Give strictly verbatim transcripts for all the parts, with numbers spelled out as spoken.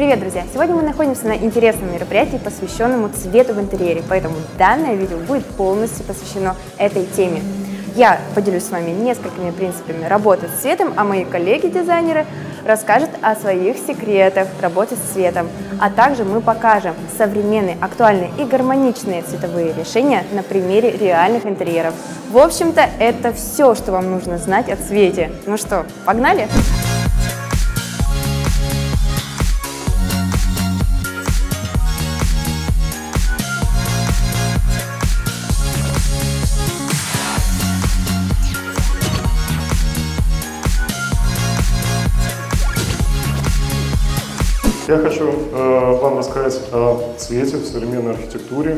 Привет, друзья! Сегодня мы находимся на интересном мероприятии, посвященному цвету в интерьере, поэтому данное видео будет полностью посвящено этой теме. Я поделюсь с вами несколькими принципами работы с цветом, а мои коллеги-дизайнеры расскажут о своих секретах работы с цветом, а также мы покажем современные, актуальные и гармоничные цветовые решения на примере реальных интерьеров. В общем-то, это все, что вам нужно знать о цвете. Ну что, погнали? Я хочу э, вам рассказать о цвете в современной архитектуре,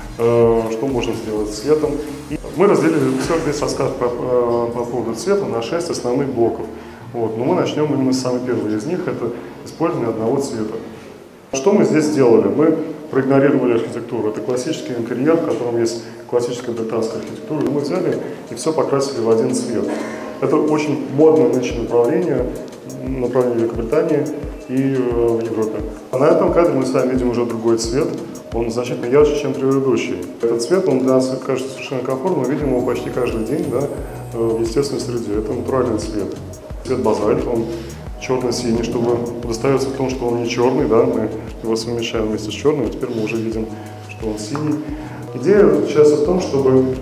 э, что можно сделать с цветом. И мы разделили все, весь рассказ по, э, по поводу цвета на шесть основных блоков. Вот. Но мы начнем именно с самого первого из них, это использование одного цвета. Что мы здесь сделали? Мы проигнорировали архитектуру. Это классический интерьер, в котором есть классическая британская архитектура. И мы взяли и все покрасили в один цвет. Это очень модное нынче направление, направление Великобритании и в Европе. А на этом кадре мы с вами видим уже другой цвет. Он значительно ярче, чем предыдущий. Этот цвет, он для нас кажется совершенно комфортным. Мы видим его почти каждый день, да, в естественной среде. Это натуральный цвет. Цвет базальт, он черно-синий, чтобы удостовериться в том, что он не черный, да, мы его совмещаем вместе с черным, и теперь мы уже видим, что он синий. Идея заключается в том, чтобы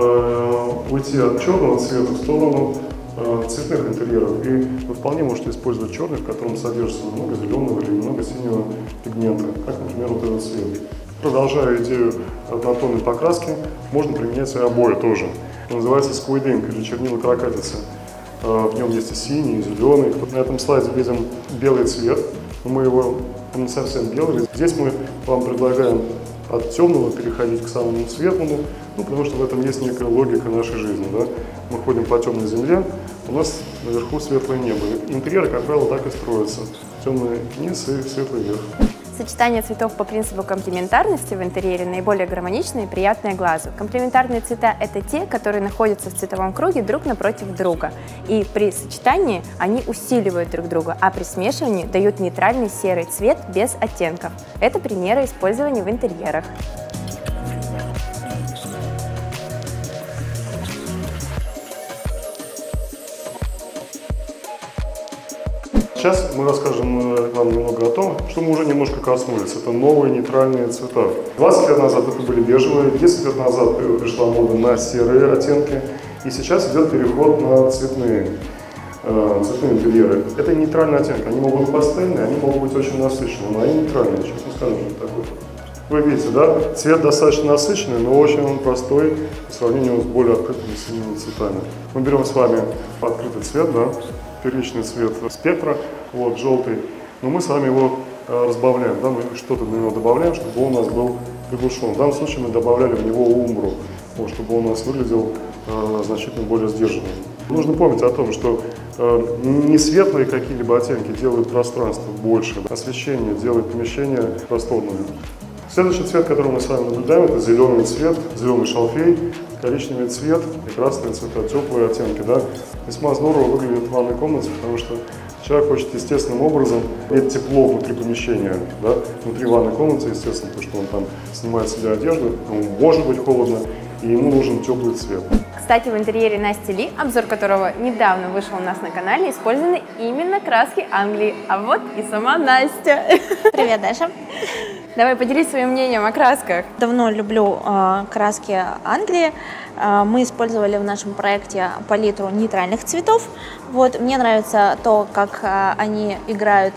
э, уйти от черного цвета в сторону цветных интерьеров, и вы вполне можете использовать черный, в котором содержится много зеленого или немного синего пигмента, как, например, вот этот цвет. Продолжая идею однотонной покраски, можно применять и обои тоже. Он называется squid ink, или чернила каракатицы. В нем есть и синий, и зеленый. Вот на этом слайде видим белый цвет, но мы его он не совсем белый. Здесь мы вам предлагаем от темного переходить к самому светлому, ну, потому что в этом есть некая логика нашей жизни. Да? Мы ходим по темной земле, у нас наверху светлое небо. Интерьеры, как правило, так и строятся. Темный низ и светлый верх. Сочетание цветов по принципу комплементарности в интерьере наиболее гармоничное и приятное глазу. Комплементарные цвета – это те, которые находятся в цветовом круге друг напротив друга. И при сочетании они усиливают друг друга, а при смешивании дают нейтральный серый цвет без оттенков. Это примеры использования в интерьерах. Сейчас мы расскажем вам немного о том, что мы уже немножко коснулись. Это новые нейтральные цвета. двадцать лет назад это были бежевые, десять лет назад пришла мода на серые оттенки, и сейчас идет переход на цветные, э, цветные интерьеры. Это нейтральные оттенки, они могут быть пастельные, они могут быть очень насыщенные, но они нейтральные. Сейчас мы скажем, что это такое. Вы видите, да, цвет достаточно насыщенный, но очень он простой по сравнению с более открытыми синими цветами. Мы берем с вами открытый цвет, да, первичный цвет спектра, вот, желтый, но мы с вами его э, разбавляем, да, мы что-то на него добавляем, чтобы он у нас был приглушен. В данном случае мы добавляли в него умбру, вот, чтобы он у нас выглядел э, значительно более сдержанным. Нужно помнить о том, что э, не светлые какие-либо оттенки делают пространство больше, да, освещение делает помещение просторным. Следующий цвет, который мы с вами наблюдаем, это зеленый цвет, зеленый шалфей, коричневый цвет и красные цвета, теплые оттенки. Да? Весьма здорово выглядит в ванной комнате, потому что человек хочет естественным образом иметь тепло внутри помещения, да? Внутри ванной комнаты, естественно, потому что он там снимает с себя одежду, ему может быть холодно, и ему нужен теплый цвет. Кстати, в интерьере Насти Ли, обзор которого недавно вышел у нас на канале, использованы именно краски Англии. А вот и сама Настя. Привет, Даша. Давай поделись своим мнением о красках. Давно люблю э, краски Англии. Э, мы использовали в нашем проекте палитру нейтральных цветов. Вот, мне нравится то, как э, они играют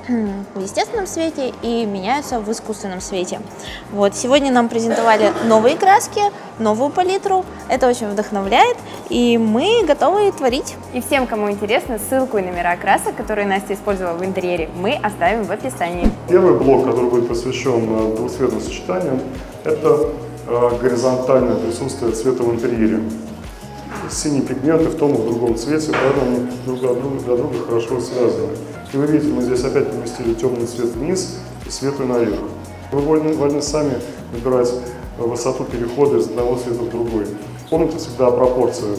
в естественном свете и меняются в искусственном свете. Вот, сегодня нам презентовали новые краски, новую палитру. Это очень вдохновляет, и мы готовы творить. И всем, кому интересно, ссылку и номера красок, которые Настя использовала в интерьере, мы оставим в описании. Первый блок, который будет посвящен двухцветным сочетаниям, это горизонтальное присутствие цвета в интерьере. Синие пигменты в том и в другом цвете, поэтому они друг для друга, для друга хорошо связаны. И вы видите, мы здесь опять поместили темный цвет вниз и светлый наверх. Вы вольны, вольны сами выбирать высоту перехода из одного цвета в другой. Помните всегда о пропорции. Вы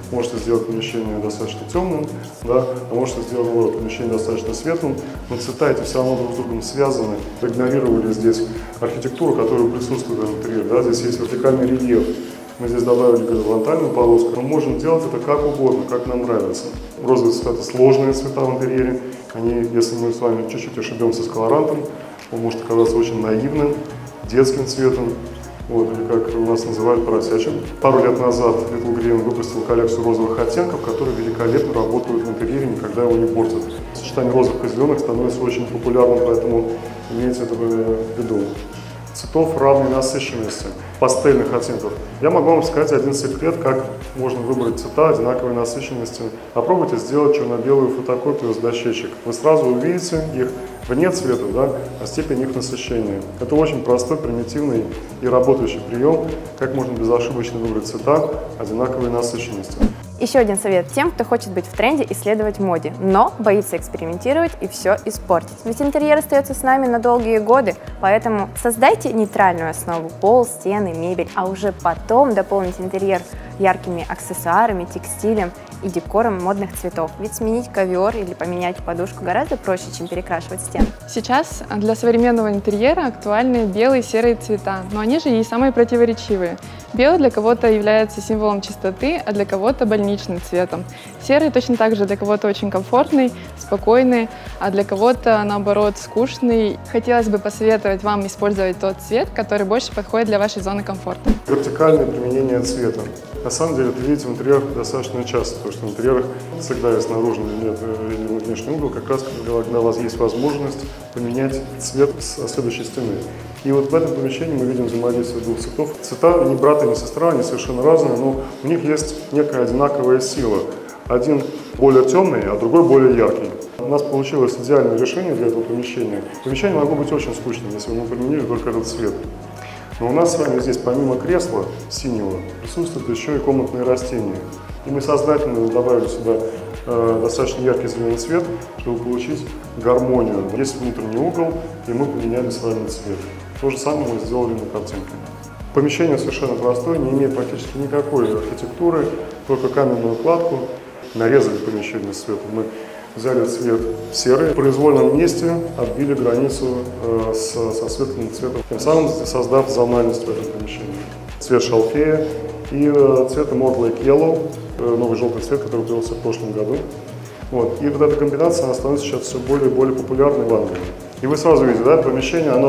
можете сделать помещение достаточно темным, да, а можете сделать наоборот, помещение достаточно светлым, но цвета эти все равно друг с другом связаны. Игнорировали здесь архитектуру, которая присутствует в интерьере, да, здесь есть вертикальный рельеф. Мы здесь добавили горизонтальную полоску. Мы можем делать это как угодно, как нам нравится. Розовые цвета – это сложные цвета в интерьере. Они, если мы с вами чуть-чуть ошибемся с колорантом, он может оказаться очень наивным, детским цветом, вот, или как у нас называют поросячим. Пару лет назад Little Green выпустил коллекцию розовых оттенков, которые великолепно работают в интерьере, никогда его не портят. Сочетание розовых и зеленых становится очень популярным, поэтому имейте это в виду. Цветов равной насыщенности, пастельных оттенков. Я могу вам сказать один секрет, как можно выбрать цвета одинаковой насыщенности. Попробуйте сделать черно-белую фотокопию с дощечек. Вы сразу увидите их вне цвета, да, а степень их насыщения. Это очень простой, примитивный и работающий прием, как можно безошибочно выбрать цвета одинаковой насыщенности. Еще один совет тем, кто хочет быть в тренде и следовать моде, но боится экспериментировать и все испортить. Ведь интерьер остается с нами на долгие годы, поэтому создайте нейтральную основу – пол, стены, мебель, а уже потом дополните интерьер яркими аксессуарами, текстилем и декором модных цветов. Ведь сменить ковер или поменять подушку гораздо проще, чем перекрашивать стены. Сейчас для современного интерьера актуальны белые и серые цвета, но они же и самые противоречивые. Белый для кого-то является символом чистоты, а для кого-то больничным цветом. Серый точно так же для кого-то очень комфортный, спокойный, а для кого-то, наоборот, скучный. Хотелось бы посоветовать вам использовать тот цвет, который больше подходит для вашей зоны комфорта. Вертикальное применение цвета. На самом деле, это видите в интерьерах достаточно часто, потому что в интерьерах всегда есть наружный или внешний угол, как раз когда у вас есть возможность поменять цвет с следующей стены. И вот в этом помещении мы видим взаимодействие двух цветов. Цвета ни брата, ни сестра, они совершенно разные, но у них есть некая одинаковая сила. Один более темный, а другой более яркий. У нас получилось идеальное решение для этого помещения. Помещение могло быть очень скучным, если бы мы применили только этот цвет. Но у нас с вами здесь помимо кресла синего присутствуют еще и комнатные растения. И мы сознательно добавили сюда э, достаточно яркий зеленый цвет, чтобы получить гармонию. Есть внутренний угол, и мы поменяли с вами цвет. То же самое мы сделали на картинке. Помещение совершенно простое, не имеет практически никакой архитектуры, только каменную кладку. Нарезали помещение цветом. Мы взяли цвет серый, в произвольном месте отбили границу э, с, со светлым цветом, тем самым создав зональность в этом помещении. Цвет шалфея и э, цвет More Like Yellow, э, новый желтый цвет, который появился в прошлом году. Вот. И вот эта комбинация она становится сейчас все более и более популярной в Англии. И вы сразу видите, да, помещение, оно,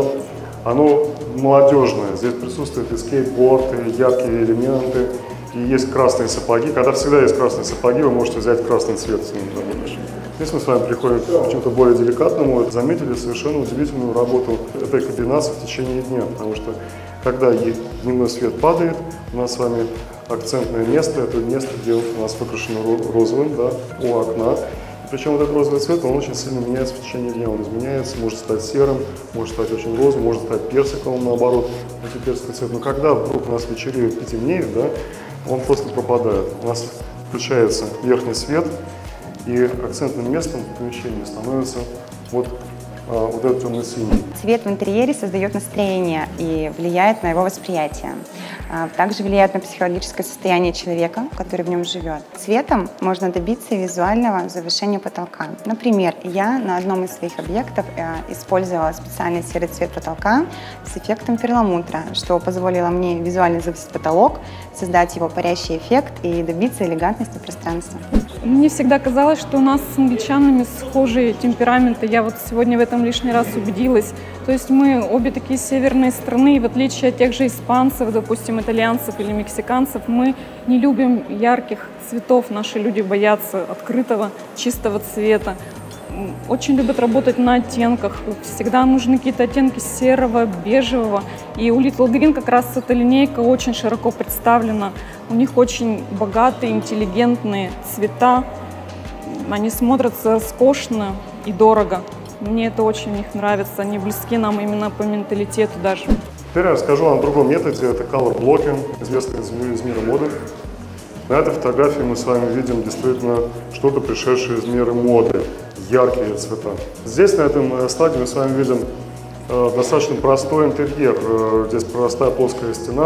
оно молодежное. Здесь присутствует и скейтборд, и яркие элементы, и есть красные сапоги. Когда всегда есть красные сапоги, вы можете взять красный цвет с ним. Здесь мы с вами приходим к чему-то более деликатному. Заметили совершенно удивительную работу этой комбинации в течение дня, потому что когда дневной свет падает, у нас с вами акцентное место, это место, где у нас выкрашено розовым, да, у окна. Причем вот этот розовый цвет, он очень сильно меняется в течение дня, он изменяется, может стать серым, может стать очень розовым, может стать персиковым, наоборот, это персиковый цвет. Но когда вдруг у нас вечереет и темнеет, да, он просто пропадает. У нас включается верхний свет, и акцентным местом в помещении становится вот, а, вот этот темно-синий. Цвет в интерьере создает настроение и влияет на его восприятие. А, также влияет на психологическое состояние человека, который в нем живет. Цветом можно добиться визуального завышения потолка. Например, я на одном из своих объектов э, использовала специальный серый цвет потолка с эффектом перламутра, что позволило мне визуально завысить потолок, создать его парящий эффект и добиться элегантности пространства. Мне всегда казалось, что у нас с англичанами схожие темпераменты. Я вот сегодня в этом лишний раз убедилась. То есть мы обе такие северные страны, и в отличие от тех же испанцев, допустим, итальянцев или мексиканцев, мы не любим ярких цветов. Наши люди боятся открытого, чистого цвета. Очень любят работать на оттенках. Всегда нужны какие-то оттенки серого, бежевого. И у Little Green как раз эта линейка очень широко представлена. У них очень богатые, интеллигентные цвета. Они смотрятся роскошно и дорого. Мне это очень в них нравится. Они близки нам именно по менталитету даже. Теперь я расскажу вам о другом методе. Это color blocking, известный из мира моды. На этой фотографии мы с вами видим действительно что-то, пришедшее из мира моды. Яркие цвета. Здесь, на этом стадии, мы с вами видим э, достаточно простой интерьер. Э, здесь простая плоская стена,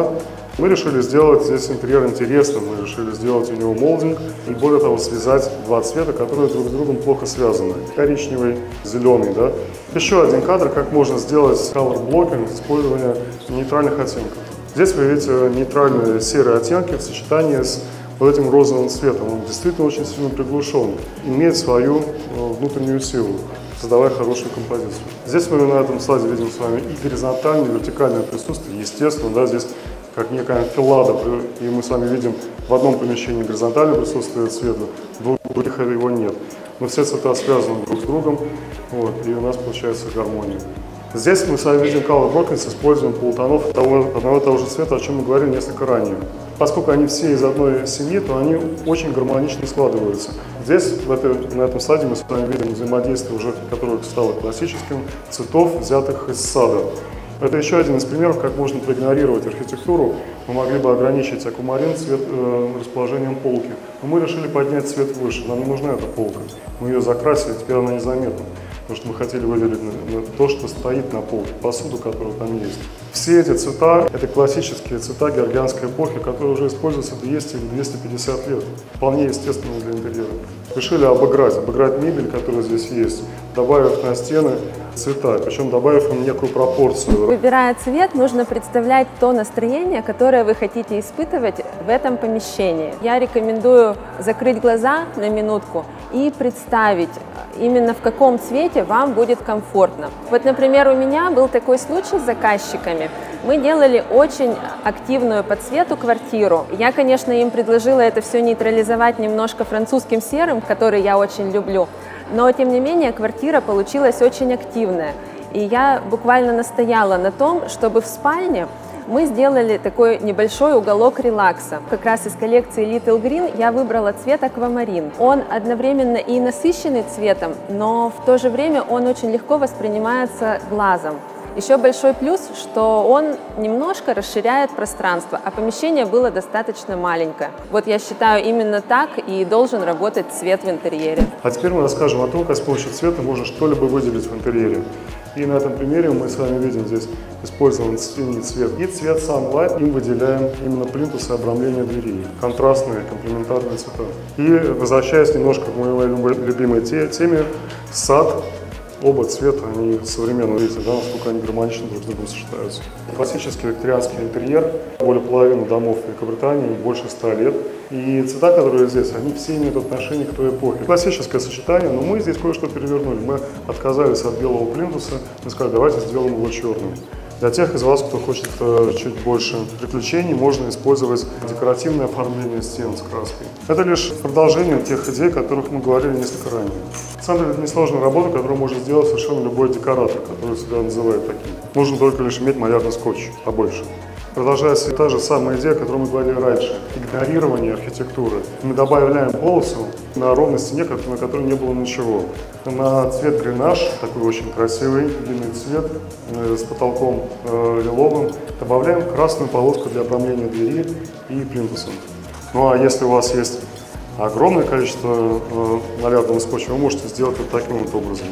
Мы решили сделать здесь интерьер интересным, мы решили сделать у него молдинг и более того связать два цвета, которые друг с другом плохо связаны. Коричневый, зеленый, да. Еще один кадр, как можно сделать color blocking с использованием нейтральных оттенков. Здесь вы видите нейтральные серые оттенки в сочетании с вот этим розовым цветом. Он действительно очень сильно приглушен, имеет свою внутреннюю силу, создавая хорошую композицию. Здесь мы на этом слайде видим с вами и горизонтальное, и вертикальное присутствие. Естественно, да, здесь как некая анфилада, и мы с вами видим в одном помещении горизонтальное присутствие цвета, в других его нет. Но все цвета связаны друг с другом, вот, и у нас получается гармония. Здесь мы с вами видим color blocking с использованием полутонов того, одного и того же цвета, о чем мы говорили несколько ранее. Поскольку они все из одной семьи, то они очень гармонично складываются. Здесь, в этой, на этом слайде, мы с вами видим взаимодействие, уже, которое стало классическим, цветов, взятых из сада. Это еще один из примеров, как можно проигнорировать архитектуру. Мы могли бы ограничить аквамарин цвет, э, расположением полки. Но мы решили поднять цвет выше. Нам не нужна эта полка. Мы ее закрасили, теперь она незаметна. Потому что мы хотели выделить то, что стоит на полке, посуду, которая там есть. Все эти цвета – это классические цвета георгианской эпохи, которые уже используются двести или двести пятьдесят лет. Вполне естественно для интерьера. Решили обыграть, обыграть мебель, которая здесь есть, добавив на стены цвета, причем добавив им некую пропорцию. Выбирая цвет, нужно представлять то настроение, которое вы хотите испытывать в этом помещении. Я рекомендую закрыть глаза на минутку и представить, именно в каком цвете вам будет комфортно. Вот, например, у меня был такой случай с заказчиками. Мы делали очень активную по цвету квартиру. Я, конечно, им предложила это все нейтрализовать немножко французским серым, который я очень люблю. Но, тем не менее, квартира получилась очень активная. И я буквально настояла на том, чтобы в спальне мы сделали такой небольшой уголок релакса. Как раз из коллекции Little Green я выбрала цвет аквамарин. Он одновременно и насыщенный цветом, но в то же время он очень легко воспринимается глазом. Еще большой плюс, что он немножко расширяет пространство, а помещение было достаточно маленькое. Вот я считаю, именно так и должен работать цвет в интерьере. А теперь мы расскажем о том, как с помощью цвета можно что-либо выделить в интерьере. И на этом примере мы с вами видим здесь использован синий цвет и цвет Sunlight. Им выделяем именно плинтус и обрамление дверей. Контрастные, комплементарные цвета. И возвращаясь немножко к моей любимой теме, сад. Оба цвета, они современно, видите, да, насколько они гармонично друг с другом сочетаются. Классический викторианский интерьер, более половины домов Великобритании, больше ста лет. И цвета, которые здесь, они все имеют отношение к той эпохе. Классическое сочетание, но мы здесь кое-что перевернули. Мы отказались от белого плинтуса, мы сказали, давайте сделаем его черным. Для тех из вас, кто хочет э, чуть больше приключений, можно использовать декоративное оформление стен с краской. Это лишь продолжение тех идей, о которых мы говорили несколько ранее. На самом деле, это несложная работа, которую может сделать совершенно любой декоратор, который себя называет таким. Нужно только лишь иметь малярный скотч побольше. Продолжается та же самая идея, о которой мы говорили раньше. Игнорирование архитектуры. Мы добавляем полосу на ровной стене, на которой не было ничего. На цвет гренаж, такой очень красивый, длинный цвет э, с потолком э, лиловым, добавляем красную полоску для обрамления двери и плинтусом. Ну а если у вас есть огромное количество э, малярного скотча, вы можете сделать вот таким вот образом.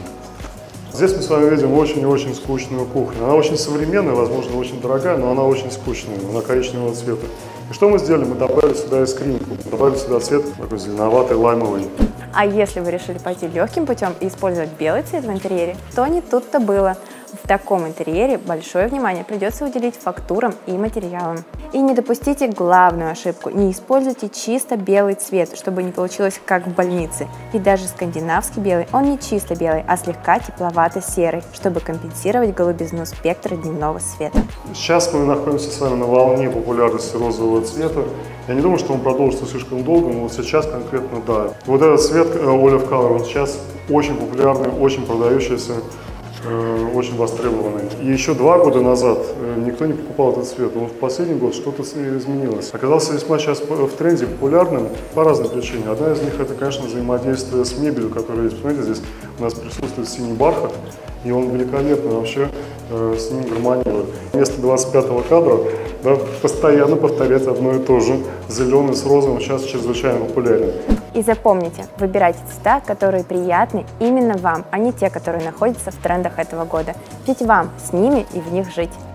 Здесь мы с вами видим очень и очень скучную кухню. Она очень современная, возможно, очень дорогая, но она очень скучная, она коричневого цвета. И что мы сделали? Мы добавили сюда искринку, добавили сюда цвет такой зеленоватый, лаймовый. А если вы решили пойти легким путем и использовать белый цвет в интерьере, то не тут-то было. В таком интерьере большое внимание придется уделить фактурам и материалам. И не допустите главную ошибку – не используйте чисто белый цвет, чтобы не получилось как в больнице. И даже скандинавский белый, он не чисто белый, а слегка тепловато-серый, чтобы компенсировать голубизну спектра дневного света. Сейчас мы находимся с вами на волне популярности розового цвета. Я не думаю, что он продолжится слишком долго, но вот сейчас конкретно да. Вот этот цвет Olive Color, он сейчас очень популярный, очень продающийся. Очень востребованный. И еще два года назад никто не покупал этот цвет, но в последний год что-то изменилось. Оказался весьма сейчас в тренде, популярным по разным причинам. Одна из них это, конечно, взаимодействие с мебелью, которая есть. Смотрите, здесь у нас присутствует синий бархат, и он великолепно вообще э, с ним гармонирует. Вместо двадцать пятого кадра да, постоянно повторять одно и то же. Зеленый с розовым сейчас чрезвычайно популярен. И запомните, выбирайте цвета, которые приятны именно вам, а не те, которые находятся в трендах этого года. Ведь вам с ними и в них жить.